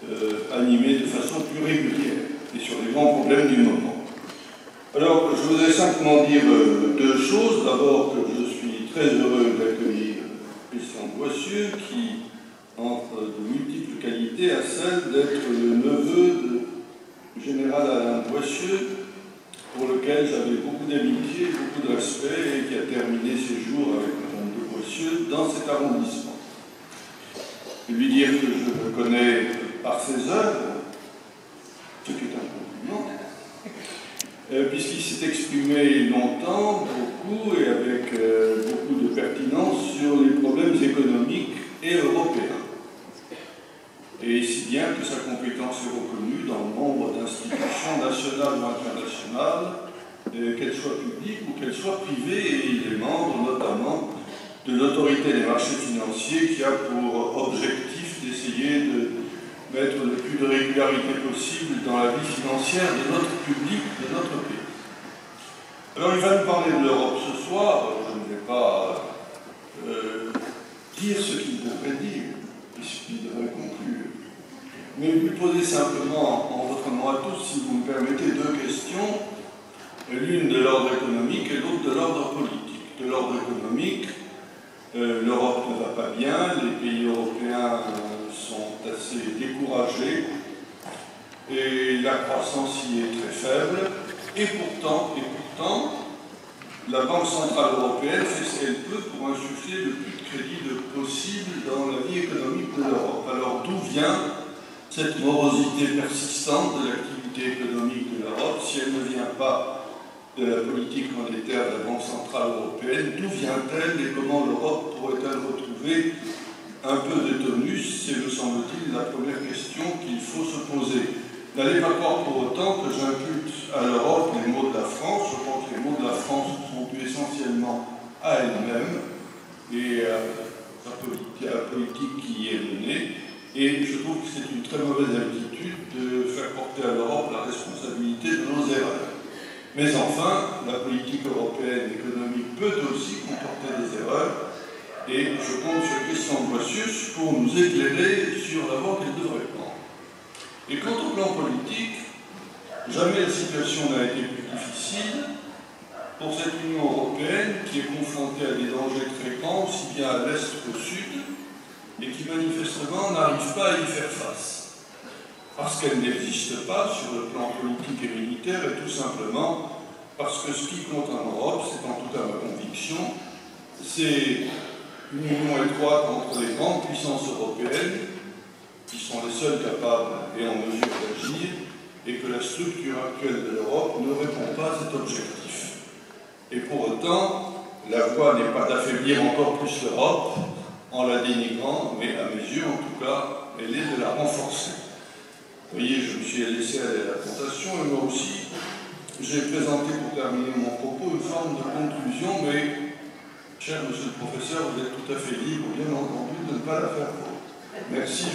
animé de façon plus régulière et sur les grands problèmes du moment. Alors, je voudrais simplement dire deux choses. D'abord, que je suis très heureux d'accueillir Christian Boissieu, qui entre de multiples qualités à celle d'être le neveu du général Alain Boissieu, pour lequel j'avais beaucoup d'amitié, beaucoup de respect, et qui a terminé ses jours avec Madame de Boissieu dans cet arrondissement. Je vais lui dire que je le connais par ses œuvres, ce qui est un compliment, puisqu'il s'est exprimé longtemps, beaucoup, et avec beaucoup de pertinence sur les problèmes économiques et européens. Et si bien que sa compétence est reconnue dans nombre d'institutions nationales ou internationales, qu'elles soient publiques ou qu'elles soient privées, et il est membre notamment de l'autorité des marchés financiers qui a pour objectif d'essayer de mettre le plus de régularité possible dans la vie financière de notre public, de notre pays. Alors il va nous parler de l'Europe ce soir. Je ne vais pas dire ce qu'il devrait dire, puisqu'il devrait conclure. Mais lui poser simplement, en votre nom à tous, si vous me permettez, deux questions, l'une de l'ordre économique et l'autre de l'ordre politique. De l'ordre économique, l'Europe ne va pas bien, les pays européens sont assez découragés et la croissance y est très faible. Et pourtant, la Banque centrale européenne fait ce qu'elle peut pour insuffler le plus de crédit possible dans la vie économique de l'Europe. Alors d'où vient cette morosité persistante de l'activité économique de l'Europe? Si elle ne vient pas de la politique monétaire de la Banque centrale européenne, d'où vient-elle et comment l'Europe pourrait-elle retrouver un peu de tonus? C'est, me semble-t-il, la première question qu'il faut se poser. N'allez pas croire pour autant que j'impute à l'Europe les maux de la France. Je pense que les maux de la France sont dus essentiellement à elle-même et à la politique qui y est menée. Et je trouve que c'est une très mauvaise habitude de faire porter à l'Europe la responsabilité de nos erreurs. Mais enfin, la politique européenne économique peut aussi comporter des erreurs, et je compte sur Christian Boissieu pour nous éclairer sur la voie qu'elle devrait prendre. Et quant au plan politique, jamais la situation n'a été plus difficile pour cette Union européenne qui est confrontée à des dangers très grands, aussi bien à l'est qu'au sud, et qui manifestement n'arrive pas à y faire face. Parce qu'elle n'existe pas sur le plan politique et militaire, et tout simplement parce que ce qui compte en Europe, c'est en tout cas ma conviction, c'est une union étroite entre les grandes puissances européennes, qui sont les seules capables et en mesure d'agir, et que la structure actuelle de l'Europe ne répond pas à cet objectif. Et pour autant, la voie n'est pas d'affaiblir encore plus l'Europe en la dénigrant, mais à mes yeux, en tout cas, elle est de la renforcer. Vous voyez, je me suis laissé aller à la tentation, et moi aussi, j'ai présenté pour terminer mon propos une forme de conclusion, mais, cher monsieur le professeur, vous êtes tout à fait libre, bien entendu, de ne pas la faire. Merci.